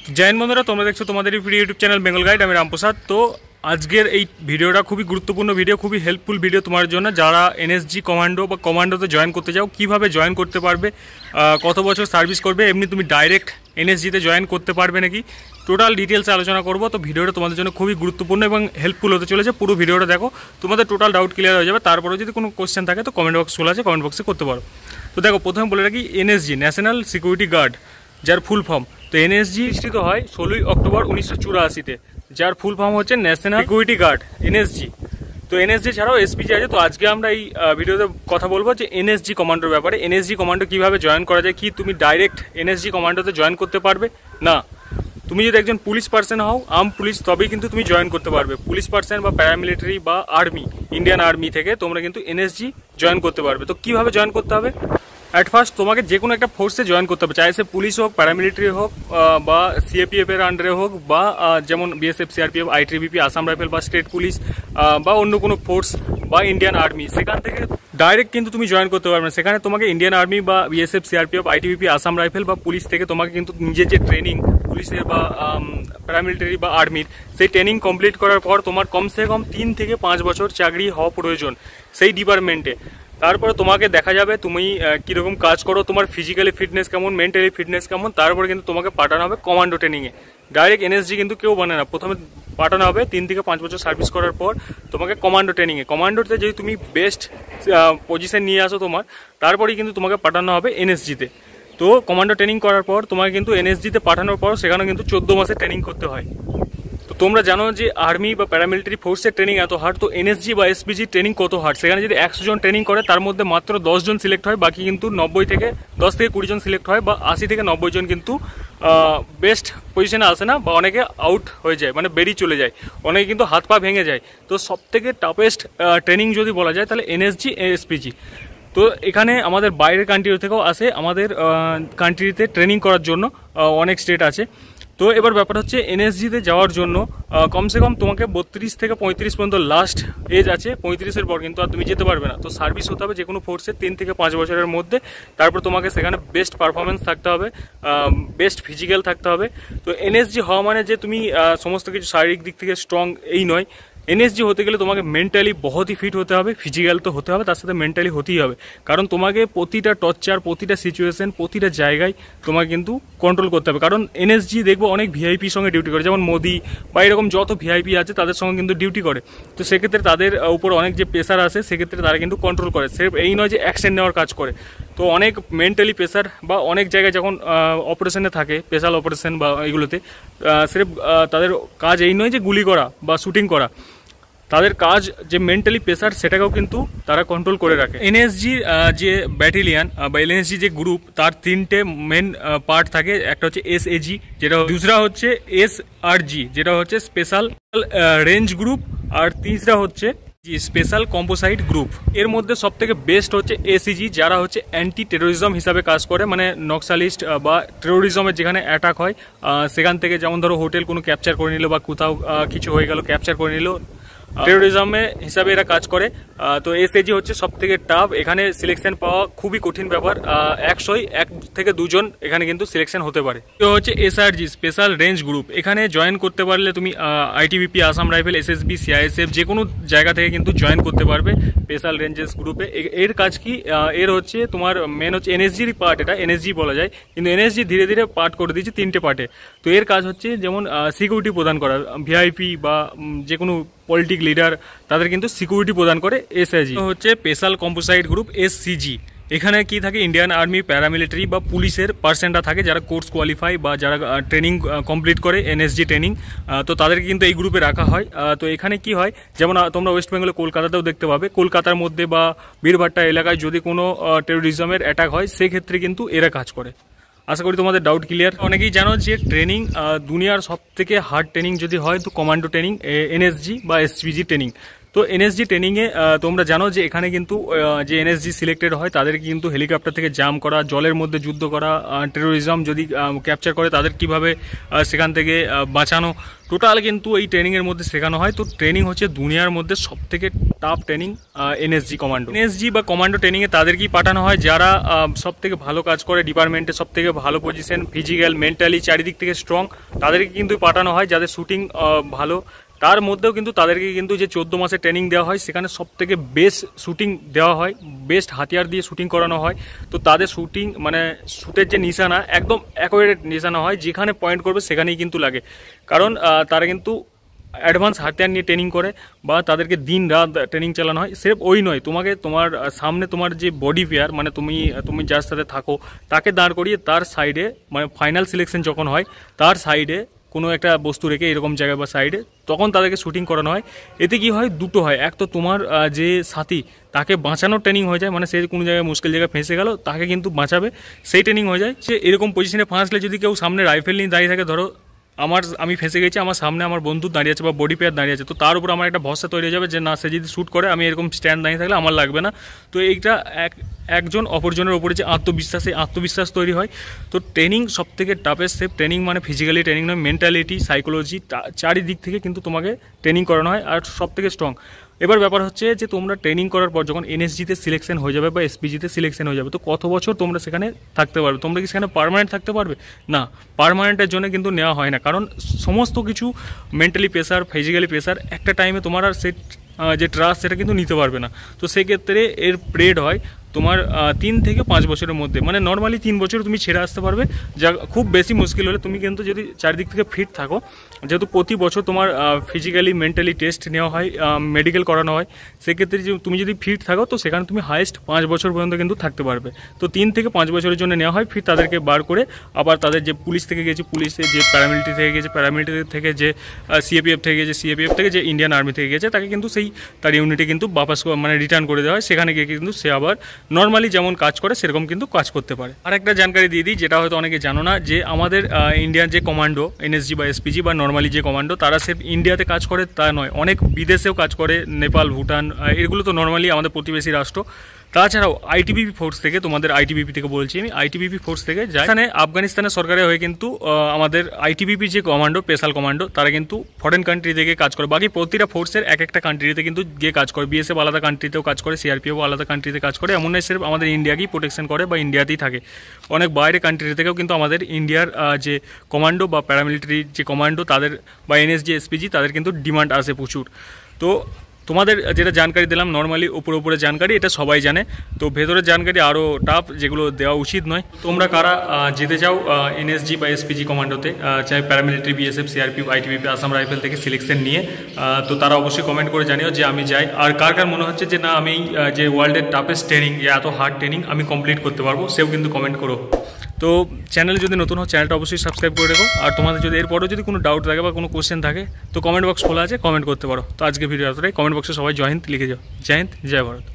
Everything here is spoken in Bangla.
जय हिंद बंधुरा তোমরা দেখছো তোমাদের প্রিয় ইউটিউব চ্যানেল বেঙ্গল গাইড। আমি রামপ্রসাদ। তো আজকের এই ভিডিওটা খুবই গুরুত্বপূর্ণ ভিডিও, খুবই হেল্পফুল ভিডিও তোমার জন্য যারা এনএসজি কমান্ডো বা কমান্ডোতে জয়েন করতে চাও। কিভাবে জয়েন করতে পারবে, কত বছর সার্ভিস করবে, এমনি তুমি ডাইরেক্ট এনএসজিতে জয়েন করতে পারবে নাকি, টোটাল ডিটেলসে আলোচনা করব। তো ভিডিওটা তোমাদের জন্য খুবই গুরুত্বপূর্ণ এবং হেল্পফুল হতে চলেছে। পুরো ভিডিওটা দেখো, তোমাদের টোটাল ডাউট ক্লিয়ার হয়ে যাবে। তারপরে যদি কোনো কোশ্চেন থাকে তো কমেন্ট বক্স খোলা আছে, কমেন্ট বক্সে করতে পারো। তো দেখো, প্রথমে বলে রাখি এনএসজি ন্যাশনাল সিকিউরিটি গার্ড, যার ফুল ফর্ম। তো এনএসজি প্রতিষ্ঠিত হয় 16 অক্টোবর 1984-তে, যার ফুল ফর্ম হচ্ছে ন্যাশনাল সিকিউরিটি গার্ড এনএসজি। তো এনএসজি ছাড়াও এসপিজি আছে। তো আজকে আমরা এই ভিডিওতে কথা বলবো যে এনএসজি কমান্ডোর ব্যাপারে। এনএসজি কমান্ডো কিভাবে জয়েন করা যায়, কি তুমি ডাইরেক্ট এনএসজি কমান্ডোতে জয়েন করতে পারবে না। তুমি যদি একজন পুলিশ পার্সন হও, আর্ম পুলিশ, তবেই কিন্তু তুমি জয়েন করতে পারবে। পুলিশ পার্সন বা প্যারামিলিটারি বা আর্মি, ইন্ডিয়ান আর্মি থেকে তোমরা কিন্তু এনএসজি জয়েন করতে পারবে। তো কিভাবে জয়েন করতে হবে? অ্যাট ফার্স্ট তোমাকে যে কোনো একটা ফোর্সে জয়েন করতে হবে, চাই সে পুলিশ হোক, প্যারামিলিটারি হোক, বা সিএপিএফ এর আন্ডারে হোক, বা যেমন BSF, CRPF, ITBP, Assam rifle বা স্টেট পুলিশ, বা অন্য কোনো ফোর্স বা ইন্ডিয়ান আর্মি। সেখান থেকে ডাইরেক্ট কিন্তু তুমি জয়েন করতে পারবে না। সেখানে তোমাকে ইন্ডিয়ান আর্মি বা BSF, CRPF, ITBP, Assam rifle বা পুলিশ থেকে তোমাকে কিন্তু নিজের যে ট্রেনিং পুলিশের বা প্যারামিলিটারি বা আর্মির, সেই ট্রেনিং কমপ্লিট করার পর তোমার কমসে কম 3 থেকে 5 বছর চাকরি হওয়া প্রয়োজন সেই ডিপার্টমেন্টে। তারপরে তোমাকে দেখা যাবে তুমি কীরকম কাজ করো, তোমার ফিজিক্যালি ফিটনেস কেমন, মেন্টালি ফিটনেস কেমন। তারপরে কিন্তু তোমাকে পাঠানো হবে কমান্ডো ট্রেনিংয়ে। ডাইরেক্ট এনএসজি কিন্তু কেউ বানায় না, প্রথমে পাঠানো হবে 3 থেকে 5 বছর সার্ভিস করার পর তোমাকে কমান্ডো ট্রেনিংয়ে। কমান্ডোতে যদি তুমি বেস্ট পজিশন নিয়ে আসো তোমার, তারপরেই কিন্তু তোমাকে পাঠানো হবে এনএসজিতে। তো কমান্ডো ট্রেনিং করার পর তোমাকে কিন্তু এনএসজিতে পাঠানোর পর সেখানে কিন্তু 14 মাসের ট্রেনিং করতে হয়। তো তোমরা জানো যে আর্মি বা প্যারামিলিটারি ফোর্সের ট্রেনিং এত হার্ড, তো এনএসজি বা এসপিজি ট্রেনিং কত হার্ড। সেখানে যদি 100 জন ট্রেনিং করে তার মধ্যে মাত্র 10 জন সিলেক্ট হয়, বাকি কিন্তু 10 থেকে 20 জন সিলেক্ট হয়, বা 80 থেকে 90 জন কিন্তু বেস্ট পজিশনে আসে না, বা অনেকে আউট হয়ে যায়, মানে বেরিয়ে চলে যায়, অনেকে কিন্তু হাত পা ভেঙে যায়। তো সব থেকে টাফেস্ট ট্রেনিং যদি বলা যায় তাহলে এনএসজি, এসপিজি। তো এখানে আমাদের বাইরের কান্ট্রি থেকেও আসে আমাদের কান্ট্রিতে ট্রেনিং করার জন্য, অনেক স্টেট আছে। তো এবার ব্যাপার হচ্ছে এনএসজিতে যাওয়ার জন্য কমসে কম তোমাকে 32 থেকে 35 পর্যন্ত লাস্ট এজ আছে। 35-এর পর কিন্তু আর তুমি যেতে পারবে না। তো সার্ভিস হতে হবে যে কোনো ফোর্সে 3 থেকে 5 বছরের মধ্যে। তারপর তোমাকে সেখানে বেস্ট পারফরমেন্স থাকতে হবে, বেস্ট ফিজিক্যাল থাকতে হবে। তো এনএসজি হওয়া মানে যে তুমি সমস্ত কিছু শারীরিক দিক থেকে স্ট্রং, এই নয়। এনএসজি হতে গেলে তোমাকে মেন্টালি বহুতই ফিট হতে হবে, ফিজিক্যাল তো হতে হবে, তার সাথে মেন্টালি হতেই হবে। কারণ তোমাকে প্রতিটা টর্চার, প্রতিটা সিচুয়েশন, প্রতিটা জায়গায় তোমাকে কিন্তু কন্ট্রোল করতে হবে। কারণ এনএসজি দেখবো অনেক ভিআইপির সঙ্গে ডিউটি করে, যেমন মোদি বা এরকম যত ভিআইপি আছে তাদের সঙ্গে কিন্তু ডিউটি করে। তো সেক্ষেত্রে তাদের উপর অনেক যে প্রেশার আসে, সেক্ষেত্রে তারা কিন্তু কন্ট্রোল করে। সির্ফ এই নয় যে অ্যাকশন নেওয়ার কাজ করে, তো অনেক মেন্টালি প্রেশার, বা অনেক জায়গায় যখন অপারেশনে থাকে, স্পেশাল অপারেশন বা এগুলোতে, সির্ফ তাদের কাজ এই নয় যে গুলি করা বা শুটিং করা, তাদের কাজ যে মেন্টালি প্রেশার, সেটাকেও কিন্তু তারা কন্ট্রোল করে রাখে। এনএসজি যে ব্যাটালিয়ান বা এনএসজি যে গ্রুপ, তার 3টে মেন পার্ট থাকে। একটা হচ্ছে এসএজি, যেটা দুসরা হচ্ছে এসআরজি, যেটা হচ্ছে স্পেশাল রেঞ্জ গ্রুপ, আর তিসরা হচ্ছে স্পেশাল কম্পোসাইট গ্রুপ। এর মধ্যে সব থেকে বেস্ট হচ্ছে এসিজি, যারা হচ্ছে অ্যান্টি টেরোরিজম হিসাবে কাজ করে, মানে নক্সালিস্ট বা টেরোরিজমের যেখানে অ্যাটাক হয় সেখান থেকে, যেমন ধরো হোটেল কোনো ক্যাপচার করে নিল বা কোথাও কিছু হয়ে গেল, ক্যাপচার করে নিল, টেরোরিজমে হিসাবে এরা কাজ করে। তো এসএজি হচ্ছে সব থেকে টাফ, এখানে সিলেকশন পাওয়া খুবই কঠিন ব্যাপার। 1 থেকে 2 জন এখানে কিন্তু সিলেকশন হতে পারে। তো হচ্ছে এসআরজি, স্পেশাল রেঞ্জ গ্রুপ। এখানে জয়েন করতে পারলে তুমি ITBP, Assam rifle, SSB, CISF যে কোনো জায়গা থেকে কিন্তু জয়েন করতে পারবে স্পেশাল রেঞ্জেস গ্রুপে। এর কাজ কি? এর হচ্ছে তোমার মেন হচ্ছে এনএসজির পার্ট, এটা এনএসজি বলা যায়, কিন্তু এনএসজি ধীরে ধীরে পার্ট করে দিয়েছে 3টে পার্টে। তো এর কাজ হচ্ছে যেমন সিকিউরিটি প্রদান করা, ভিআইপি বা যে কোনো পলিটিক লিডার, তাদের কিন্তু সিকিউরিটি প্রদান করে এসআইজি। হচ্ছে স্পেশাল কম্পোসাইট গ্রুপ এসসিজি। এখানে কি থাকে? ইন্ডিয়ান আর্মি, প্যারামিলিটারি বা পুলিশের পার্সনরা থাকে, যারা কোর্স কোয়ালিফাই বা যারা ট্রেনিং কমপ্লিট করে এনএসজি ট্রেনিং, তো তাদেরকে কিন্তু এই গ্রুপে রাখা হয়। তো এখানে কি হয়, যেমন তোমরা ওয়েস্ট বেঙ্গলে কলকাতাতেও দেখতে পাবে, কলকাতার মধ্যে বা বীরভাট্টা এলাকায় যদি কোনো টেরোরিজমের অ্যাটাক হয়, সেক্ষেত্রে কিন্তু এরা কাজ করে। আশা করি তোমাদের ডাউট ক্লিয়ার। অনেকেই জানো যে ট্রেনিং, দুনিয়ার সব থেকে হার্ড ট্রেনিং যদি হয় তো কমান্ডো ট্রেনিং, এনএসজি বা এসপিজি ট্রেনিং। তো এনএসজি ট্রেনিংয়ে তোমরা জানো যে এখানে কিন্তু যে এনএসজি সিলেক্টেড হয় তাদেরকে কিন্তু হেলিকপ্টার থেকে জাম্প করা, জলের মধ্যে যুদ্ধ করা, টেরোরিজম যদি ক্যাপচার করে তাদের কিভাবে সেখান থেকে বাঁচানো, টোটাল কিন্তু এই ট্রেনিংয়ের মধ্যে শেখানো হয়। তো ট্রেনিং হচ্ছে দুনিয়ার মধ্যে সবথেকে tough training NSG commando. NSG বা কমান্ডো ট্রেনিংয়ে তাদেরকেই পাঠানো হয় যারা সবথেকে ভালো কাজ করে, ডিপার্টমেন্টে সবথেকে ভালো পজিশন, ফিজিক্যাল মেন্টালি চারিদিক থেকে স্ট্রং, তাদেরকে কিন্তু পাঠানো হয়। যাদের শুটিং ভালো, তার মধ্যেও কিন্তু তাদেরকে কিন্তু যে 14 মাসের ট্রেনিং দেওয়া হয় সেখানে সবথেকে বেস্ট শুটিং দেওয়া হয়, বেস্ট হাতিয়ার দিয়ে শুটিং করানো হয়। তো তাদের শুটিং মানে শুটের যে নিশানা একদম অ্যাকুরেট নিশানা হয়, যেখানে পয়েন্ট করবে সেখানেই কিন্তু লাগে। কারণ তারা কিন্তু অ্যাডভান্স হাতিয়ার নিয়ে ট্রেনিং করে বা তাদেরকে দিন রাত ট্রেনিং চালানো হয়। সির্ফ ওই নয়, তোমাকে তোমার সামনে তোমার যে বডি পেয়ার মানে তুমি যার সাথে থাকো তাকে দাঁড় করিয়ে তার সাইডে, মানে ফাইনাল সিলেকশন যখন হয় তার সাইডে কোনো একটা বস্তু রেখে এরকম জায়গায় বা সাইডে, তখন তাদেরকে শুটিং করানো হয়। এতে কি হয়, দুটো হয়, এক তো তোমার যে সাথী তাকে বাঁচানোর ট্রেনিং হয়ে যায়, মানে সে কোনো জায়গায় মুশকিল জায়গায় ফেঁসে গেল তাকে কিন্তু বাঁচাবে সেই ট্রেনিং হয়ে যায়। সে এরকম পজিশনে ফাঁসলে যদি কেউ সামনে রাইফেল নিয়ে দাঁড়িয়ে থাকে, ধরো আমি ফেঁসে গেছি, আমার সামনে আমার বন্ধু দাঁড়িয়ে আছে বা বডি পেয়ার দাঁড়িয়ে আছে, তো তার উপর আমার একটা ভরসা তৈরি হয়ে যাবে যে না, সে যদি শ্যুট করে আমি এরকম স্ট্যান্ড দাঁড়িয়ে থাকলে আমার লাগবে না। তো এইটা একজন অপরজনের ওপরে যে আত্মবিশ্বাস, এই আত্মবিশ্বাস তৈরি হয়। তো ট্রেনিং সবথেকে টাফেস্ট স্টেপ। ট্রেনিং মানে ফিজিক্যালি ট্রেনিং নয়, মেন্টালিটি, সাইকোলজি, চারিদিক থেকে কিন্তু তোমাকে ট্রেনিং করানো হয় আর সবথেকে স্ট্রং। এবার ব্যাপার হচ্ছে যে তোমরা ট্রেনিং করার পর যখন এনএসজিতে সিলেকশন হয়ে যাবে বা এসপিজিতে সিলেকশন হয়ে যাবে, তো কত বছর তোমরা সেখানে থাকতে পারবে? তোমরা কি সেখানে পার্মানেন্ট থাকতে পারবে? না, পার্মানেন্টের জন্য কিন্তু নেওয়া হয় না, কারণ সমস্ত কিছু মেন্টালি প্রেশার, ফিজিক্যালি প্রেশার একটা টাইমে তোমার আর সে যে ট্রাস্ট সেটা কিন্তু নিতে পারবে না। তো সেক্ষেত্রে এর পিরিয়ড হয় তোমার 3 থেকে 5 বছরের মধ্যে, মানে নর্মালি 3 বছর তুমি ছেড়ে আসতে পারবে। যা খুব বেশি মুশকিল হলে তুমি কিন্তু যদি চারিদিক থেকে ফিট থাকো, যেহেতু প্রতি বছর তোমার ফিজিক্যালি মেন্টালি টেস্ট নেওয়া হয়, মেডিকেল করানো হয়, সেক্ষেত্রে যে তুমি যদি ফিট থাকো তো সেখানে তুমি হাইয়েস্ট 5 বছর পর্যন্ত কিন্তু থাকতে পারবে। তো 3 থেকে 5 বছরের জন্য নেওয়া হয়, ফির তাদেরকে বার করে আবার তাদের যে পুলিশ থেকে গেছে পুলিশে, যে প্যারামিলিটারি থেকে গেছে প্যারামিলিটারি থেকে, যে সিএপিএফ থেকে গেছে সিএপিএফ থেকে, যে ইন্ডিয়ান আর্মি থেকে গেছে তাকে কিন্তু সেই তার ইউনিটে কিন্তু বাপাস মানে রিটার্ন করে দেওয়া হয়। সেখানে গিয়ে কিন্তু সে আবার নর্মালি যেমন কাজ করে সেরকম কিন্তু কাজ করতে পারে। আর একটা জানকারি দিয়ে দিই, যেটা হয়তো অনেকে জানো না, যে আমাদের ইন্ডিয়ান যে কমান্ডো এনএসজি বা এসপিজি বা নর্মালি যে কমান্ডো, তারা সির্ফ ইন্ডিয়াতে কাজ করে তা নয়, অনেক বিদেশেও কাজ করে, নেপাল, ভুটান, এগুলো তো নর্মালি আমাদের প্রতিবেশী রাষ্ট্র। তাছাড়াও আইটিবিপি ফোর্স থেকে, তোমাদের আইটিবিপি থেকে বলছি আমি, আইটিবিপি ফোর্স থেকে যায়, এখানে আফগানিস্তানের সরকারের হয়ে কিন্তু আমাদের আইটিবিপি যে কমান্ডো, স্পেশাল কমান্ডো, তারা কিন্তু ফরেন কান্ট্রি থেকে কাজ করে। বাকি প্রতিটা ফোর্সের এক একটা কান্ট্রিতে কিন্তু গিয়ে কাজ করে। বিএসএফ আলাদা কান্ট্রিতেও কাজ করে, সিআরপিএফ আলাদা কান্ট্রিতে কাজ করে। এমন নয় সির্ফ আমাদের ইন্ডিয়াকেই প্রোটেকশন করে বা ইন্ডিয়াতেই থাকে, অনেক বাইরে কান্ট্রি থেকেও কিন্তু আমাদের ইন্ডিয়ার যে কমান্ডো বা প্যারামিলিটারি যে কমান্ডো তাদের বা এনএসজি এসপিজি তাদের কিন্তু ডিমান্ড আসে প্রচুর। তো তোমাদের যেটা জানকারি দিলাম নর্মালি উপরে জানকারি, এটা সবাই জানে। তো ভেতরের জানকারি আরও টাফ, যেগুলো দেওয়া উচিত নয়। তোমরা কারা যেতে চাও এনএসজি বা এসপিজি কমান্ডোতে, চাই paramilitary, BSF, CRPF, ITBP, Assam rifle থেকে সিলেকশন নিয়ে, তো তারা অবশ্যই কমেন্ট করে জানিও যে আমি যাই। আর কার কার মনে হচ্ছে যে না আমি যে ওয়ার্ল্ডের টাফেস্ট ট্রেনিং, এত হার্ড ট্রেনিং আমি কমপ্লিট করতে পারবো, সেও কিন্তু কমেন্ট করো। তো চ্যানেল যদি নতুন হয় চ্যানেলটা অবশ্যই সাবস্ক্রাইব করে রেখো। আর তোমাদের যদি এরপরেও যদি কোনো ডাউট থাকে বা কোনো কোশ্চেন থাকে তো কমেন্ট বক্স খোলা আছে, কমেন্ট করতে পারো। তো আজকে ভিডিও এতটাই। কমেন্ট বক্সে সবাই জয় হিন্দ লিখে যাও। জয় হিন্দ, জয় ভারত।